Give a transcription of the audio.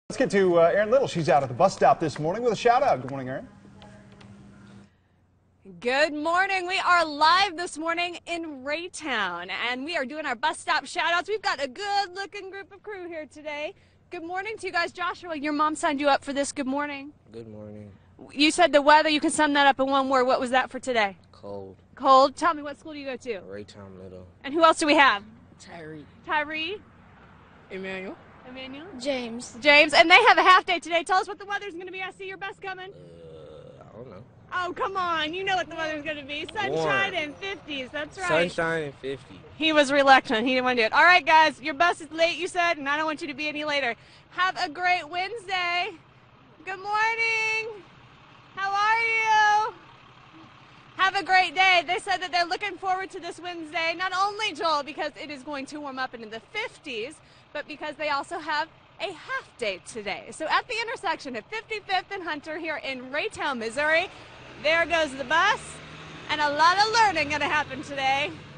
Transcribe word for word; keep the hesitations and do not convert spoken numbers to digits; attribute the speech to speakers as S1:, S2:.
S1: Let's get to uh, Erin Little. She's out at the bus stop this morning with a shout out. Good morning, Erin.
S2: Good morning. We are live this morning in Raytown, and we are doing our bus stop shout outs. We've got a good looking group of crew here today. Good morning to you guys. Joshua, your mom signed you up for this. Good morning.
S3: Good morning.
S2: You said the weather. You can sum that up in one word. What was that for today?
S3: Cold.
S2: Cold. Tell me, what school do you go to?
S3: Raytown Middle.
S2: And who else do we have?
S4: Tyree.
S2: Tyree.
S4: Emmanuel.
S2: Emmanuel.
S4: James.
S2: James. And they have a half day today. Tell us what the weather's going to be. I see your bus coming.
S3: Uh, I don't know.
S2: Oh, come on. You know what the weather's going to be. Sunshine
S3: Warm.
S2: and fifties. That's right.
S3: Sunshine and fifty.
S2: He was reluctant. He didn't want to do it. All right, guys. Your bus is late, you said, and I don't want you to be any later. Have a great Wednesday. Good morning. How are you? Have a great day. They said that they're looking forward to this Wednesday, not only, Joel, because it is going to warm up into the fifties, but because they also have a half day today. So at the intersection of fifty-fifth and Hunter here in Raytown, Missouri, there goes the bus, and a lot of learning going to happen today.